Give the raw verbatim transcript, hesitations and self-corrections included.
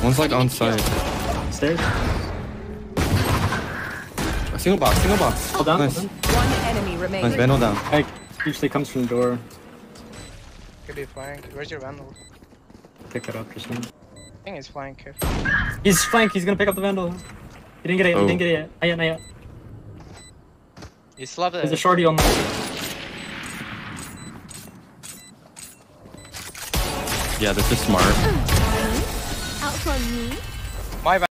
One's like on site. Stairs. A single box, single box. Hold down. Nice. Hold down. One enemy remaining. Nice, vandal down. Like, usually comes from the door. Could be flank. Where's your vandal? Pick it up or something. I think it's flank. He's flank. He's gonna pick up the vandal. He didn't get it. Oh. He didn't get it yet. Not yet. Not yet. You still have the. There's a shorty on the. Yeah, this is smart. Out from me. My